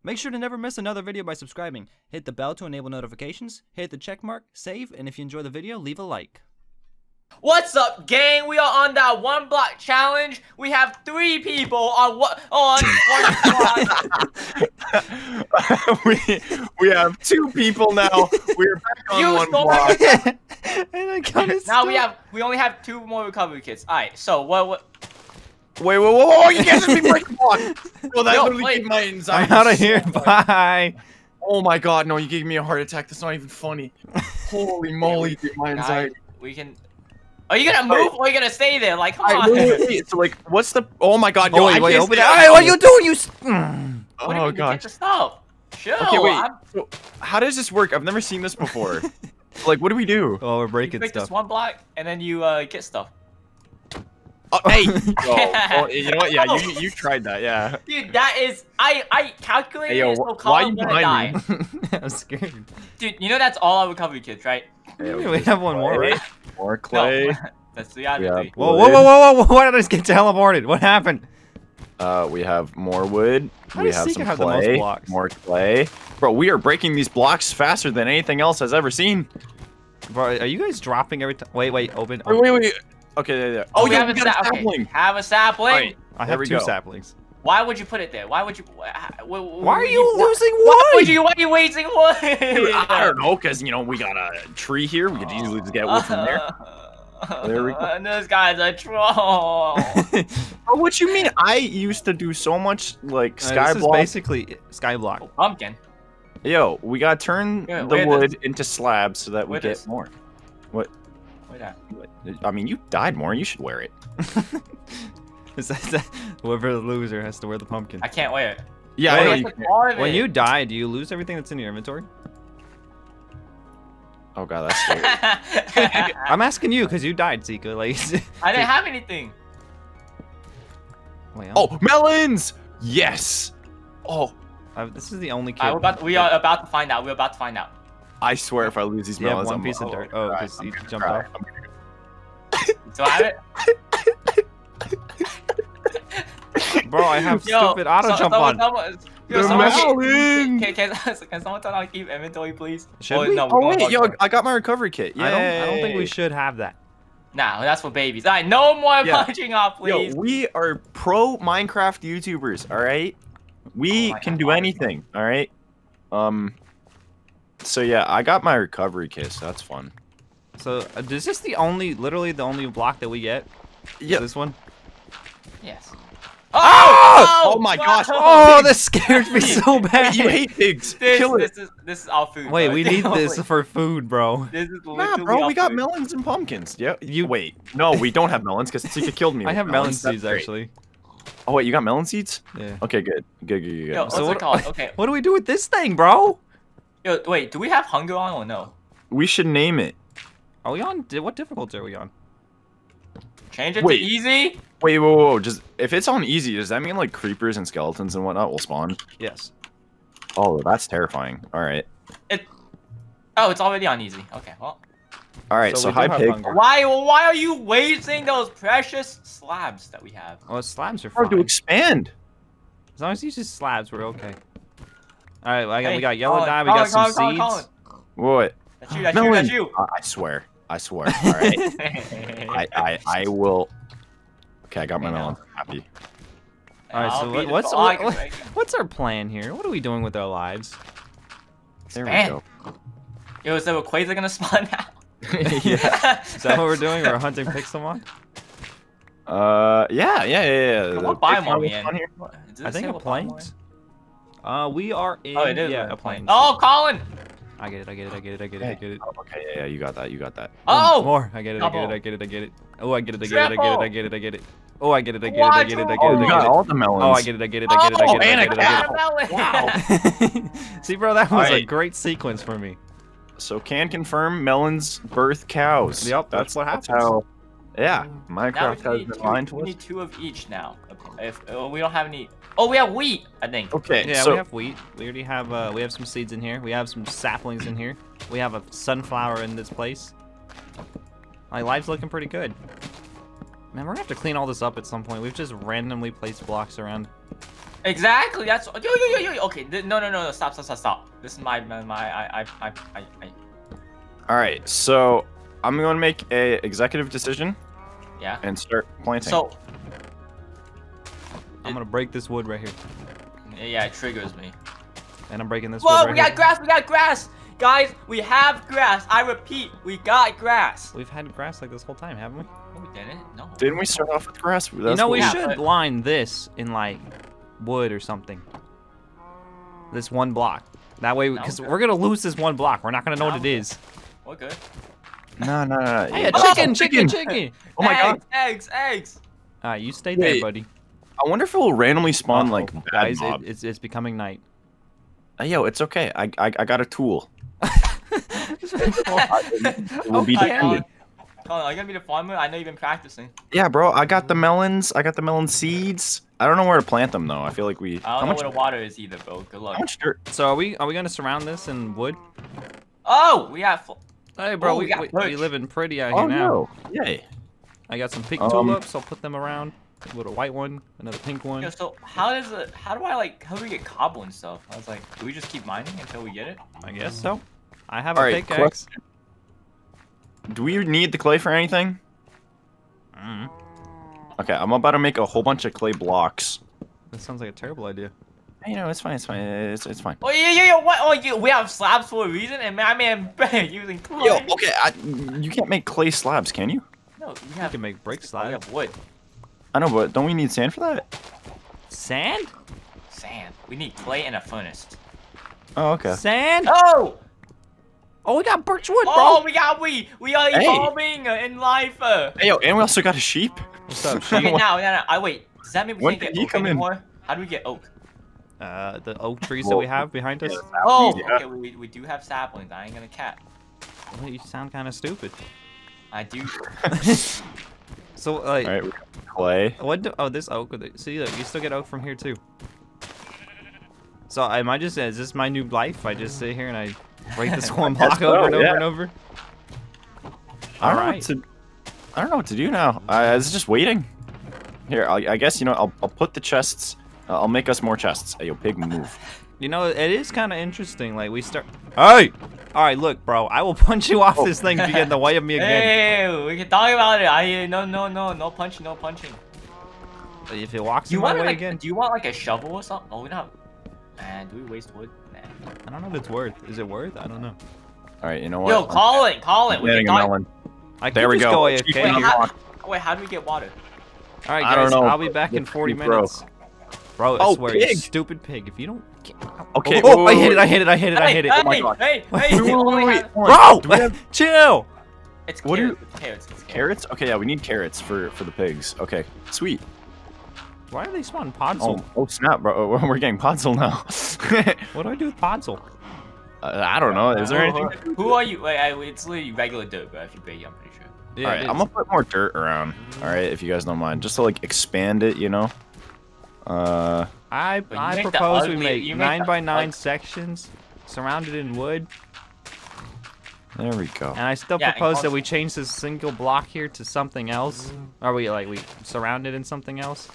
Make sure to never miss another video by subscribing. Hit the bell to enable notifications, hit the check mark, save, and if you enjoy the video, leave a like. What's up, gang? We are on that 1 block challenge. We have 3 people on one block. we have 2 people now. We're back on 1 block. Now we only have 2 more recovery kits. All right. So what? Wait! You can't just be breaking block. Well, that literally gave my anxiety. I'm out of here. Bye. Oh my god, no! You gave me a heart attack. That's not even funny. Holy moly, dude, my anxiety. We can. Are you gonna move or are you gonna stay there? Like, come on. Wait, so like, what's the? Oh my god, yo! Wait, open it. What are you doing? You. What do you mean? Get the stuff. Chill. Okay, wait. So, how does this work? I've never seen this before. Like, what do we do? Oh, we're breaking you stuff. This 1 block and then you get stuff. Hey! Oh, you know what? Yeah, you tried that, yeah. Dude, that is I calculated. Hey, yo, why are you behind me? I'm scared. Dude, you know that's all our recovery kits, right? Yeah, we have one more, right? More clay. No, that's 3 out of 3. Whoa! Why did I just get teleported? What happened? We have more wood. We have some have clay. the most blocks? More clay. Bro, we are breaking these blocks faster than anything else has ever seen. Bro, are you guys dropping every time? Wait, open. Wait. Okay, there. Oh, yeah, we got a sapling. Okay. Have a sapling. Right, I have 2 saplings. Why would you put it there? Why would you? Why are you losing wood? Why are you wasting wood? I don't know, cause you know we got a tree here. We could easily just get wood from there. There we go. And this guy's a troll. Oh, what you mean? I used to do so much like skyblock. This is basically skyblock. Oh, pumpkin. Yo, we gotta turn the wood into slabs so that we get more. What? I mean, you died more. You should wear it. Is that whoever the loser has to wear the pumpkin? I can't wear it. Yeah, when you die, do you lose everything that's in your inventory? Oh god, that's scary. I'm asking you because you died, Zika. Like, I didn't have anything. Wait, oh, melons! Yes. Oh, this is the only kid. We are about to find out. We're about to find out. I swear, if I lose these melons, one piece of dirt. Oh, because he jumped off. So I have it. Bro, I have stupid auto jump on. Can someone tell me how to keep inventory, please? Should we? No, oh wait, yo, I got my recovery kit. Yeah. I don't think we should have that. Nah, that's for babies. All right, no more punching off, please. Yo, we are pro Minecraft YouTubers. All right, we can do anything. All right. So yeah, I got my recovery kit. So that's fun. So is this literally the only block that we get? Yeah. This one? Yes. Oh my gosh! Oh, this scared me so bad. You hate pigs. Kill it. This is our food. Wait, we need this for food, bro. This is nah, bro, we got melons and pumpkins. Yeah. Wait. No, we don't have melons because Tika killed me. I have melon seeds actually. Oh wait, you got melon seeds? Yeah. Okay, good. Yo, so what's it called? Okay. What do we do with this thing, bro? Yo, wait, do we have hunger on or no? We should name it. Are we on? What difficulty are we on? Change it to easy? Wait, whoa. Just if it's on easy, does that mean like creepers and skeletons and whatnot will spawn? Yes. Oh, that's terrifying. All right. Oh, it's already on easy. Okay, well. All right, so hi pig. Why are you wasting those precious slabs that we have? Oh, slabs are fine. Hard to expand. As long as you use slabs, we're okay. All right, we got yellow dye. We got some seeds. What? That's you. I swear. All right. I will. Okay, I got my melon. Happy. All right. So what's our plan here? What are we doing with our lives? There we go. Yo, is there a quasar gonna spawn now? Yeah. Is that what we're doing? We're hunting Pixelmon? Yeah. What biome are we in? I think a plains. We are in. Oh, it is. Yeah, a plains. Oh, Colin! I get it. Oh, okay, yeah, you got that. Oh! More. I get it. Oh, I get it. Oh, I get it. Oh, I get it. Oh, you got all the melons. Oh, I get it. And a melon! Wow. See, bro, that was a great sequence for me. So can confirm melons birth cows. Yep, that's what happens. Yeah, Minecraft has been lined to us. We need 2 of each now. Okay. If we don't have any. Oh, we have wheat, I think. Okay. Yeah, we have wheat. We already have. We have some seeds in here. We have some saplings in here. We have a sunflower in this place. My life's looking pretty good. Man, we're gonna have to clean all this up at some point. We've just randomly placed blocks around. Exactly. That's yo. Okay, no. Stop. This is my. All right, so I'm going to make a executive decision. Yeah. And start planting. So. I'm gonna break this wood right here. Yeah, it triggers me. And I'm breaking this Whoa, wood right we got here. grass. We got grass. Guys, we have grass. I repeat, we got grass. We've had grass like this whole time, haven't we? No, we didn't. No. Didn't we start off with grass? You know, we Yeah, should but- line this in like wood or something. This one block. That way, because we're gonna lose this one block. We're not gonna know what it is. We're good. No. Hey, a Oh, chicken! Oh my god. Eggs. Alright, you stay there, buddy. I wonder if it will randomly spawn like bad Guys, mobs. it's becoming night. Yo, it's okay. I got a tool. It will be defended. Colin, are you gonna be the farmer? I know you've been practicing. Yeah, bro. I got the melons. I got the melon seeds. I don't know where to plant them though. I feel like we. I don't know where the water is either, bro. Good luck. How much dirt? So are we gonna surround this in wood? Oh, we have. Hey, bro, Oh, we we got birch. living pretty out here Oh now. no! Yay! I got some pink tulips. I'll put them around. A little white one, another pink one. Yo, so how do we get cobble and stuff? I was like, do we just keep mining until we get it? I guess so. I have All a right, pickaxe. Do we need the clay for anything? Mm. Okay, I'm about to make a whole bunch of clay blocks. That sounds like a terrible idea. Hey, you know, it's fine. It's fine. It's fine. Oh yeah. What? Oh, we have slabs for a reason, and my man using clay. Yo, okay. You can't make clay slabs, can you? No, we You have. can make brick We slabs. have wood, I know, but don't we need sand for that? Sand? sand. We need clay and a furnace. Oh, okay. Sand? Oh! Oh, we got birch wood, bro. Oh, we are Hey. evolving in life. Hey, yo, and we also got a sheep. What's up, Okay, sheep? now, I wait. Does that mean we When can't did get he oak come in? anymore? How do we get oak? The oak trees that we have behind us. Oh, Yeah. okay, we do have saplings. I ain't gonna cap. Well, you sound kind of stupid. I do. So, like, All right, we got clay. what? Oh, this oak. See, look, you still get oak from here too. So, am I just? Is this my new life? I just sit here and I break this one block so, over and over yeah. and over. I don't know Alright. I don't know what to do now. It's just waiting. Here, I guess, you know, I'll put the chests. I'll make us more chests. Hey, yo, pig, move. You know, it is kind of interesting. Like we start. Hey! All right, look, bro. I will punch you off this thing if you get in the way of me again. Hey, we can talk about it. No punching, no punching. If it walks Do you in my want way like? again, Do you want like a shovel or something? Oh, we don't. Man, do we waste wood? Nah. I don't know what it's worth. Is it worth? I don't know. All right, you know what? Yo, Colin. We can Planting a talk. melon. I There could we just go. go Achievement AFK here. unlocked. Wait, how do we get water? All right, I don't guys. know. I'll be back in That's 40 pretty broke. minutes. Bro, I Oh, swear, pig. you stupid pig. If you don't. Okay, Oh, wait, I hit it! wait, I hit it! I hit it! I hit it! Oh my God. Hey, Wait, wait. Bro, Do we have chill. It's What do carrots. It's carrots? Okay, yeah, we need carrots for the pigs. Okay, sweet. Why are they spawning Podzol? Oh snap, bro. We're getting Podzol now. What do I do with Podzol? I don't know. Is there anything? Who are you? Wait, it's literally regular dirt, bro. If you break it, I'm pretty sure. Yeah, All right, it I'm is. gonna put more dirt around. All right, if you guys don't mind, just to like expand it, you know. I But you make the propose we ugly- make you make 9 the by 9 ug- sections, surrounded in wood, There we go. and I still Yeah, and propose that also- we change this single block here to something else. Or we surround it in something else.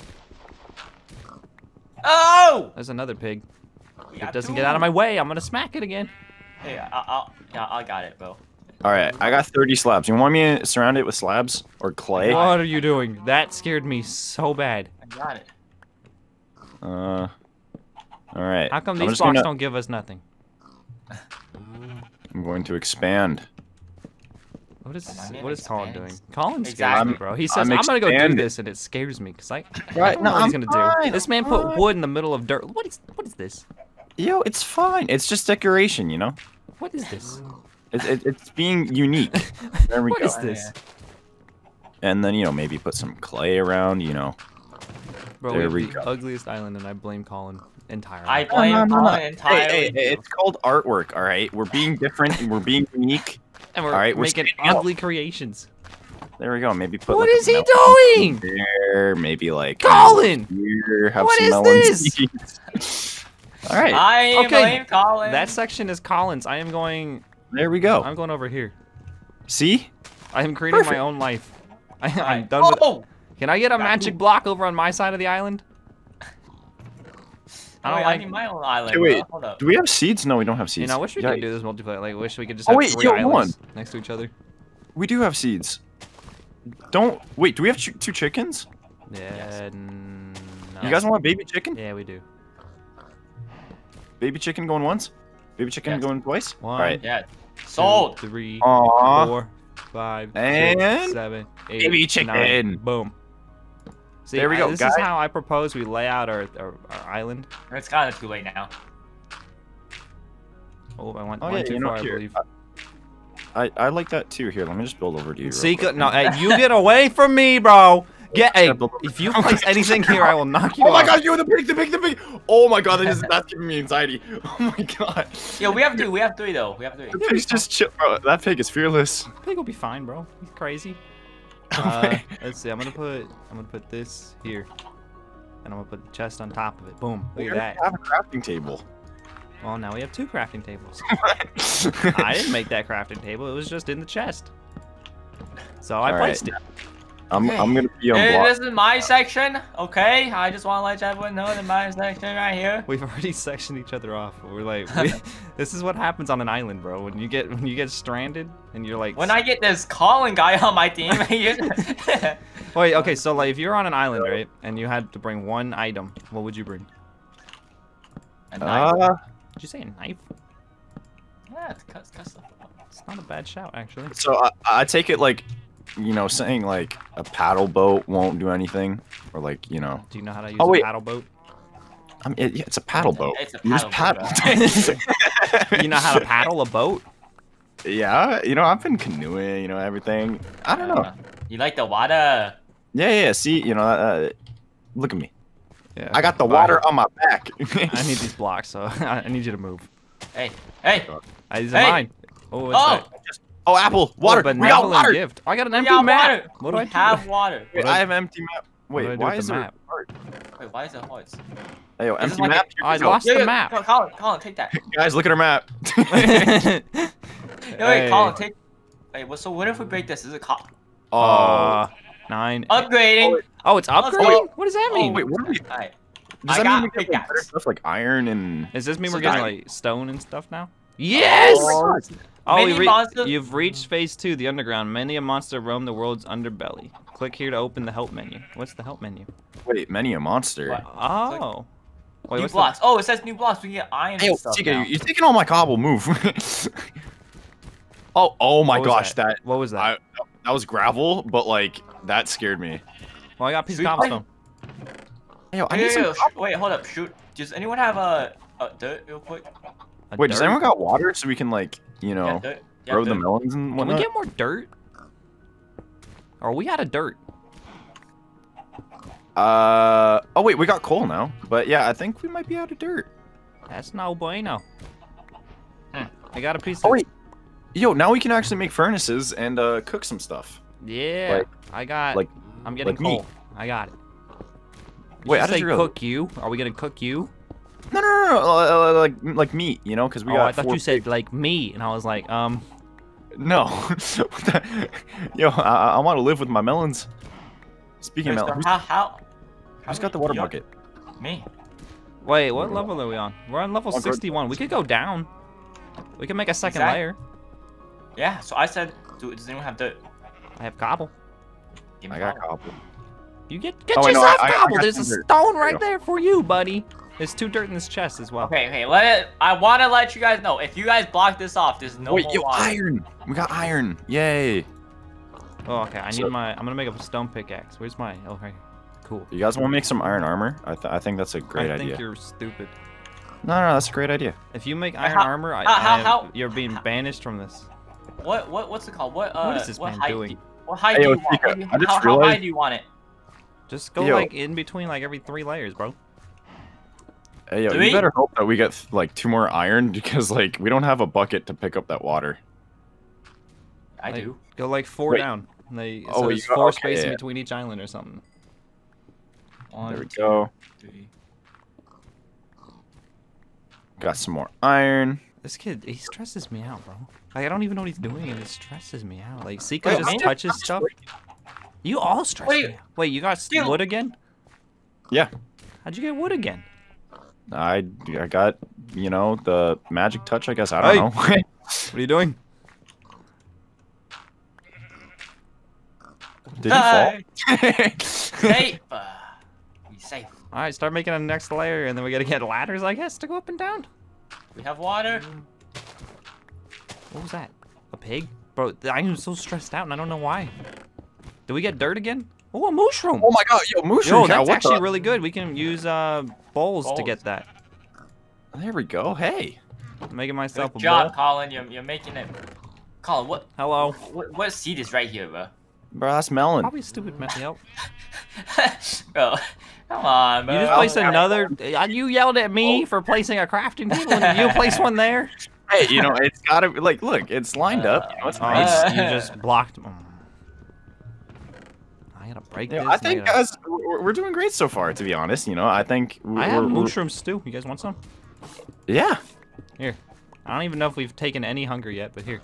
Oh! There's another pig. We It got doesn't two. get out of my way. I'm gonna smack it again. Hey, I got it, bro. All right, I got 30 slabs. You want me to surround it with slabs or clay? What are you doing? That scared me so bad. I got it. All right. How come I'm these just blocks gonna- don't give us nothing? I'm going to expand. What is My man Colin doing? expands. Colin scares Exactly. me, bro. He says, I'm I'm gonna go do expanding. this, and it scares me, because I Right, don't know no, what he's I'm gonna fine, do. This man I'm put fine. wood in the middle of dirt. What is this? Yo, it's fine. It's just decoration, you know. What is this? It's being unique. There we What go. is this? And then, you know, maybe put some clay around, you know. Bro, There we have we the go. ugliest island, and I blame Colin entirely. I blame Colin entirely. Hey, it's called artwork, all right? We're being different and we're being unique. and we're all right, we're making standing out. ugly creations. There we go. Maybe put What like, is a he melon doing? there, maybe like Colin! here, have What some is melon this? seeds. All right, I Okay, blame Colin. That section is Colin's. I am going. there we go. I'm going over here. See? I am creating Perfect. my own life. I'm Alright. done with. Oh! Can I get a Got magic you. block over on my side of the island? I need my own island. Okay, wait, hold up. do we have seeds? No, we don't have seeds. You know, I wish we could do this multiplayer. Like, I wish we could just have wait, 3 islands next to each other. We do have seeds. Wait, do we have 2 chickens? Yeah, no. You guys want a baby chicken? Yeah, we do. Baby chicken going once? Baby chicken going twice? 1, All right. Yeah. Sold. 2, 3, Aww. 4, 5, And 6, 7, 8, baby chicken. 9. Boom. See, There we go, this guys. is how I propose we lay out our island. It's kind of too late now. Oh, I went Oh, one yeah, too far, I believe. I like that too. Here, let me just build over to you. real See, quick. no, hey, you get away from me, bro. If you place anything here, I will knock you off. Oh my god, you the pig! Oh my god, that's giving me anxiety. Oh my god. Yeah, we have 3 though. We have 3. The pig's just chill, bro. That pig is fearless. Pig will be fine, bro. He's crazy. Let's see. I'm gonna put this here, and I'm gonna put the chest on top of it. Boom. Look at that. Have a crafting table. Well, now we have 2 crafting tables. I didn't make that crafting table. It was just in the chest. So I placed it. I'm gonna be on block. This is my section, okay? I just want to let everyone know that my section right here. We've already sectioned each other off. We're like, this is what happens on an island, bro. When you get stranded and you're like. When I get this Colin guy on my team. Wait, okay, so like if you're on an island, right, and you had to bring 1 item, what would you bring? A knife. Did you say a knife? Yeah, it's cut stuff. It's not a bad shout, actually. So I take it like, you know, saying like a paddle boat won't do anything, or like, you know. Do you know how to use a paddle boat? Yeah, it's a paddle boat. It's a You just paddle paddle. You know how to paddle a boat? Yeah, you know, I've been canoeing, you know, everything. I don't know. You like the water? Yeah. See, you know, look at me. Yeah. I got the water on my back. I need these blocks, so I need you to move. Hey. These are mine. Oh, what's that? Oh, apple, water. But We got water. gift. I got an We empty got map. water. What do I do? have water. Wait, I have an empty map. What do I Wait, do why with is the there map? heart? Wait, why is it hearts? Hey, yo, This is empty like map. I lost the map. Colin, take that. Guys, look at our map. Wait, Hey. Colin, take. Wait, so what if we break this? Is it 9. upgrading? Oh, it's upgrading? What does that mean? Wait, what are we? Alright. Does I that mean got we get like, better pickaxe. stuff like iron and? Does this mean So we're getting that- like stone and stuff now? Yes! Oh, Mini monster- You've reached phase 2, the underground. Many a monster roam the world's underbelly. Click here to open the help menu. What's the help menu? wait, many a monster. What? Oh. Wait, New what's blocks. Oh, it says new blocks. We can get iron Hey, and stuff Tika, now. you're taking all my cobble. Move. oh my What was gosh, that? What was that? that was gravel, but like that scared me. Well, I got a piece of Sweet. cobblestone. Hey, yo, I Hey, need some. wait, hold up. Shoot. Does anyone have a dirt real quick? A Wait, does dirt? anyone got water so we can like, you know, dirt. grow the dirt. melons and Can whatnot? we get more dirt? Or are we out of dirt? Oh wait, we got coal now. But yeah, I think we might be out of dirt. That's no bueno. Hmm. I got a piece Oh of... wait, yo, now we can actually make furnaces and cook some stuff. Yeah, Like- I got... like- I'm getting like meat. coal. I got it. Wait, how did did you you say realize- cook you? Are we gonna cook you? No, like meat, you know, because we Oh, got. I thought 4 you said like me, and I was like, No. Yo, I want to live with my melons. Speaking of melons, How? who's got the water you- bucket? Me. Wait, what level are we on? We're on level Oh, good. 61. We could go down. We can make a second Exact- layer. Yeah. So I said, does anyone have dirt? I have cobble. Give me I got cobble. cobble. You get Oh, wait, no, yourself I cobble. got There's a some dirt. stone There you right go. there for you, buddy. There's 2 dirt in this chest as well. Okay. I want to let you guys know. If you guys block this off, there's no Wait, more yo, water. iron! We got iron! Yay! Oh, okay. I need So- I'm gonna make a stone pickaxe. Where's my? Oh, right here. Cool. You guys want to make some iron armor? I think that's a great I idea. think you're stupid. No, that's a great idea. If you make iron how- armor, how- you're being banished from this. What's it called? What What is this man height doing? What height Hey, do yo, you want? Tika, What do you- I just how high realized- do you want it? Just go Yo. like in between like every 3 layers, bro. Hey, yo, 3? you better hope that we get like 2 more iron because like we don't have a bucket to pick up that water. I Like, do. Go like 4 Wait. down. Like, Oh, so you there's got- 4 okay, space in yeah. between each island or something. One, There we go. 2, 3. Got some more iron. This kid, he stresses me out, bro. Like, I don't even know what he's doing, and it stresses me out. Like, Sika Wait, just man. touches stuff. You all stress Wait. me out. Wait, you got Dude. wood again? Yeah. How'd you get wood again? I got, you know, the magic touch, I guess. I don't know. What are you doing? Did you fall? Safe. Be safe. All right, start making a next layer, and then we gotta get ladders, I guess, to go up and down. We have water. What was that? A pig? Bro, I am so stressed out, and I don't know why. Did we get dirt again? Oh, a mushroom. Oh my god, yo, mushroom. Yo, that's actually really good. We can use bowls to get that. There we go. Hey. I'm making myself Good a job, bowl. Colin. You're making it. Colin, what? Hello. What seed is right here, bro? Bro, that's melon. Probably stupid help. Bro, come on, bro. You just placed another. You yelled at me for placing a crafting table, and you place one there. Hey, you know, it's gotta be like, look, it's lined up. You know, it's nice. You just blocked. I gotta break this. I think, guys, we're doing great so far, to be honest. You know, I think. I have mushrooms too. You guys want some? Yeah. Here. I don't even know if we've taken any hunger yet, but here.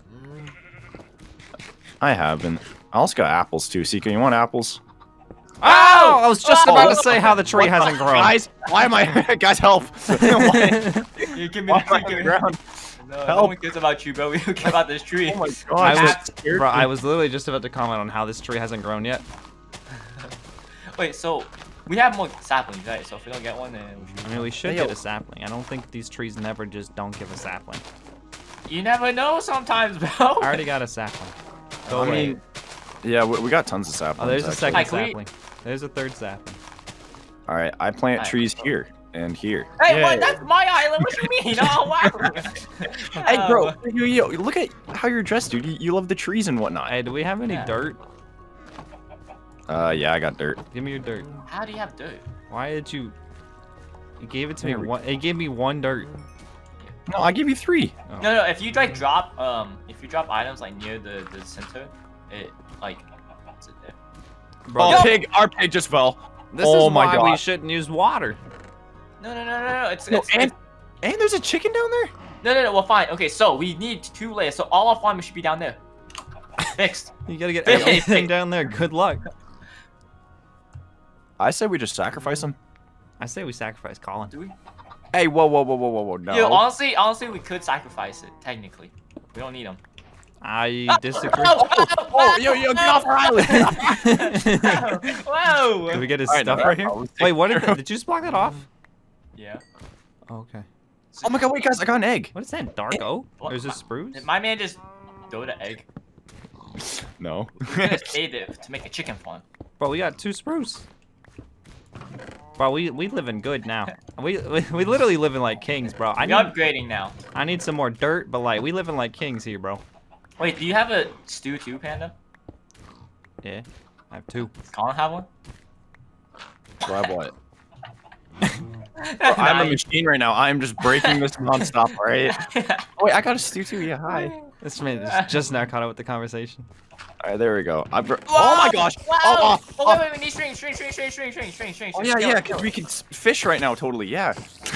I haven't. I also got apples too. Sika, you want apples? Oh! I was just about to say how the tree hasn't grown. Guys, why am I? Guys, help! You give me the ground. No one cares about you, bro. We don't care about this tree. Oh my god! I was literally just about to comment on how this tree hasn't grown yet. Wait, so we have more saplings, right? So if we don't get one, then we should get a sapling. I don't think these trees never just don't give a sapling. You never know sometimes, bro. I already got a sapling. Go away. Yeah, we got tons of saplings. Oh, there's a second actually. sapling. There's a third sapling. All right, I plant trees here and here. Hey, what? That's my island. What you mean? Oh, wow. Hey, bro, yo, look at how you're dressed, dude. You love the trees and whatnot. Hey, do we have any dirt? Yeah, I got dirt. Give me your dirt. How do you have dirt? Why did you? You gave it to me. It gave me one dirt. No, I gave you 3. Oh. No, if you like drop items like near the center, it like puts it there. Bro, our pig just fell. This is why we shouldn't use water. No. And there's a chicken down there. No. Well, fine. Okay, so we need 2 layers. So all our farming should be down there. Fixed. You gotta get everything down there. Good luck. I said we just sacrifice them. I say we sacrifice Colin. Do we? Hey, whoa, no. Yeah, honestly, we could sacrifice it, technically. We don't need them. I disagree. Yo, get off our island! Whoa! Did we get his stuff right here? Wait, what did you just block that off? Yeah. Oh, okay. Oh my god, wait, guys, I got an egg. What is that, dark oak? Or is this spruce? Did my man just throw the egg? No. He's gonna save it to make a chicken farm. Bro, we got 2 spruce. Bro, we living good now. We literally living like kings, bro. We're upgrading now. I need some more dirt, but like we living like kings here, bro. Wait, do you have a stew too, Panda? Yeah, I have 2. Does Colin have one? Do I have what? I'm a machine right now. I'm just breaking this nonstop, alright? Oh, wait, I got a stew too. Yeah, hi. This man is just now caught up with the conversation. Alright, there we go. Oh my gosh! Wow. Wait, we need string. Oh yeah, because we can fish right now, totally, yeah.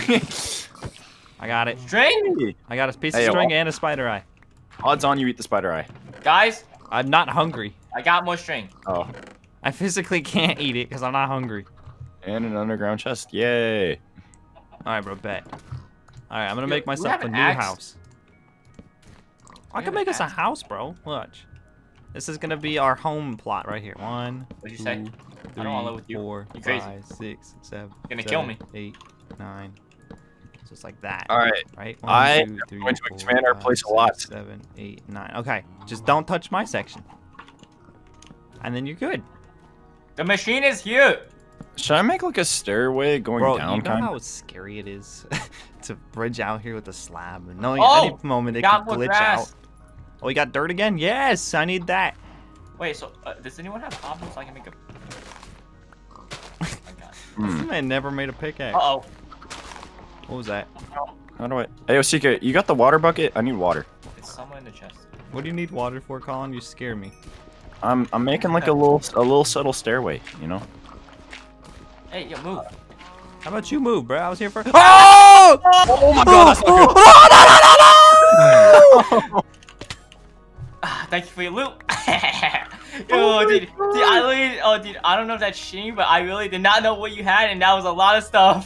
I got it. String? I got a piece of string and a spider eye. Odds on you eat the spider eye. Guys? I'm not hungry. I got more string. Oh. I physically can't eat it because I'm not hungry. And an underground chest, yay. Alright, bro, bet. Alright, I'm gonna make myself a new house. I can make us a house, bro. Watch. This is gonna be our home plot right here. 1, What'd you say? 2, 3, I don't wanna live with you. 4, You crazy. 5, 6, 7. You're gonna kill me. 8, 9. So it's like that. Alright. Right? I'm 1, 2, 3, going to 4, expand our 5, place 6, a lot. 7, 8, 9. Okay. Just don't touch my section. And then you're good. The machine is here. Should I make like a stairway going down? You know how scary it is to bridge out here with a slab, and knowing at any moment it could glitch out. Oh, you got dirt again? Yes, I need that. Wait, so does anyone have cobble so I can make a? Oh my god. This man never made a pickaxe. Uh-oh. What was that? How do I? Hey, Osika, you got the water bucket? I need water. It's somewhere in the chest. What do you need water for, Colin? You scare me. I'm making like a little subtle stairway, you know. Hey, yo, move. How about you move, bro? I was here for. Oh! Oh my god, that's not good. Thank you for your loot. Yo, dude, I literally, dude, I don't know if that's cheating, but I really did not know what you had, and that was a lot of stuff.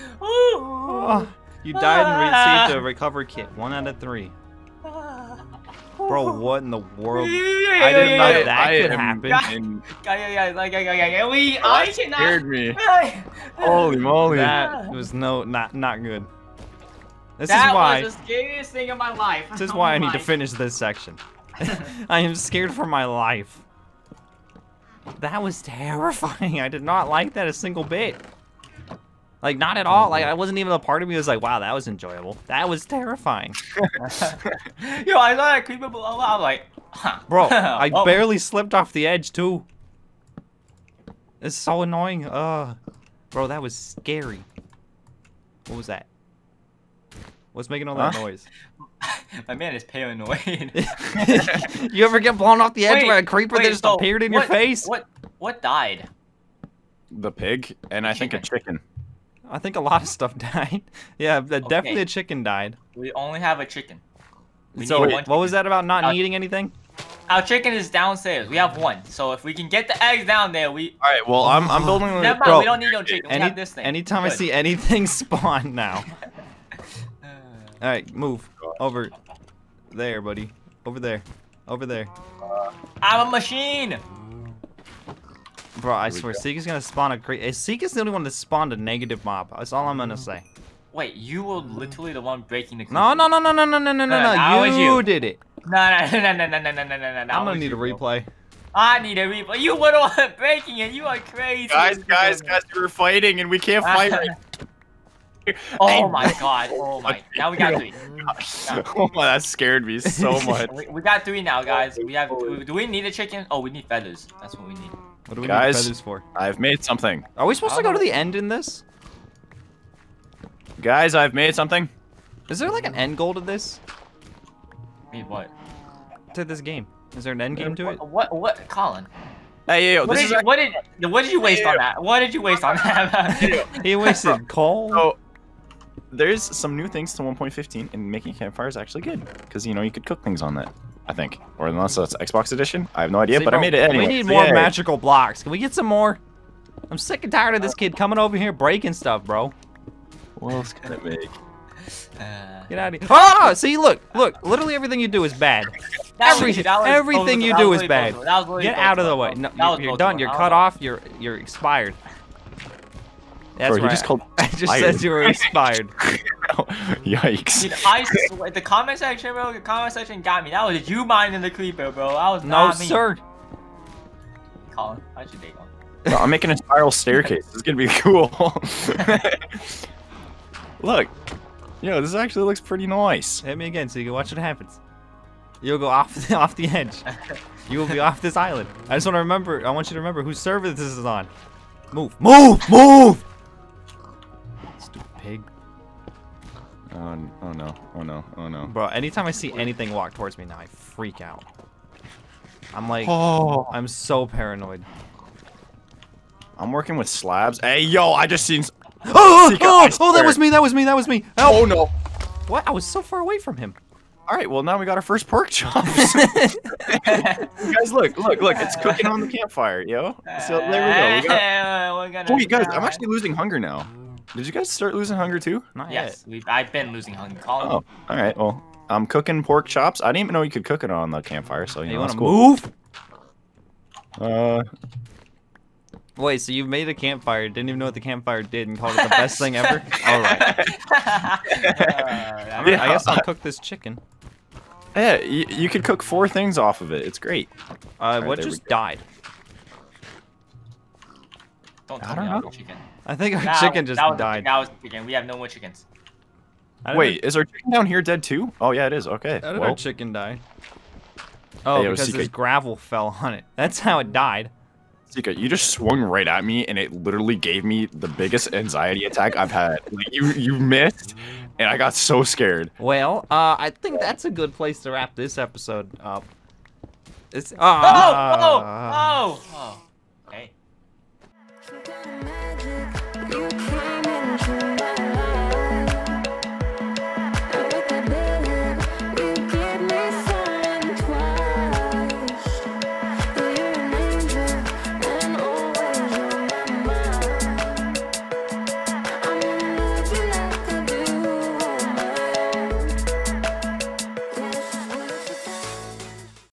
You died and received a recovery kit. 1 out of 3. Bro, what in the world? I didn't know that could happen. I scared me. Holy moly. That was not good. This that is why. was the scariest thing in my life. This is why I need to finish this section. I am scared for my life. That was terrifying. I did not like that a single bit. Like, not at all. Like, I wasn't even a part of me that was like, wow, that was enjoyable. That was terrifying. Yo, I saw that creeper below. I was like, huh. Bro, I barely slipped off the edge, too. It's so annoying. Bro, that was scary. What was that? What's making all that noise? My man is paranoid. You ever get blown off the edge by a creeper that just appeared in your face? What died? The pig, and I think a chicken. I think a lot of stuff died. Yeah, definitely a chicken died. We only have a chicken. So what was that about not needing anything? Our chicken is downstairs. We have 1. So if we can get the eggs down there, we. All right. Well, I'm building. Bro, we don't need no chicken. We have this thing. Anytime I see anything spawn now. All right, move over there, buddy. Over there. Over there. I'm a machine. Bro, I swear, Seeker's gonna spawn a Seeker's the only one that spawned a negative mob. That's all I'm gonna say. Wait, you were literally the one breaking the. No. You did it. No. I'm gonna need a replay. I need a replay. You were the one breaking it. You are crazy. Guys, we were fighting and we can't fight right. Oh my god. Oh my. Now we got 3. Oh my, that scared me so much. We got 3 now, guys. We have. Do we need a chicken? Oh, we need feathers. That's what we need. What do we need feathers for? I've made something. Are we supposed to go to the end in this? Guys, I've made something. Is there like an end goal to this? Mean what? To this game. Is there an end game to it? What, Colin? Hey, yo, what did you waste on that? What did you waste on that? He wasted coal. So, there's some new things to 1.15, and making a campfire is actually good because you could cook things on that. I think, or unless that's Xbox edition, I have no idea. But bro, I made it anyway. We need more magical blocks. Can we get some more? I'm sick and tired of this kid coming over here breaking stuff, bro. What else can I make? Get out of here! Oh, see, look, literally everything you do is bad. Everything you do is bad. Get out of the way. No, you're done. You're cut off. You're expired. That's bro, right. You just called I just said you were expired. Yikes. Dude, I swear, the comment section, bro, the comment section got me. That was you minding the creeper, bro. That was not me. No, sir. Colin, how'd you date one? No, I'm making a spiral staircase. This is gonna be cool. Look. This actually looks pretty nice. Hit me again so you can watch what happens. You'll go off the edge. You will be off this island. I just want to remember. I want you to remember whose server this is on. Move. Stupid pig. Oh no. Bro, anytime I see anything walk towards me now, I freak out. I'm like, I'm so paranoid. I'm working with slabs. Hey, yo, I just seen. Oh, that was me. Help. Oh no. What? I was so far away from him. All right, well now we got our first pork chops. You guys, look, it's cooking on the campfire, yo. So there we go. Wait, guys, I'm actually losing hunger now. Did you guys start losing hunger too? Not yet. I've been losing hunger. Colin. Oh, all right. Well, I'm cooking pork chops. I didn't even know you could cook it on the campfire. So you want to cool. move? Wait, so you made a campfire, didn't even know what the campfire did, and called it the best thing ever? All right. I guess I'll cook this chicken. Yeah, you could cook 4 things off of it. It's great. What just died? Don't tell me about chicken. I think our chicken just died. That was chicken. We have no more chickens. Wait, is our chicken down here dead too? Oh yeah, it is. Okay. How did our chicken die? Oh, because this gravel fell on it. That's how it died. Sika, you just swung right at me, and it literally gave me the biggest anxiety attack I've had. Like, you missed, and I got so scared. Well, I think that's a good place to wrap this episode up. It's oh!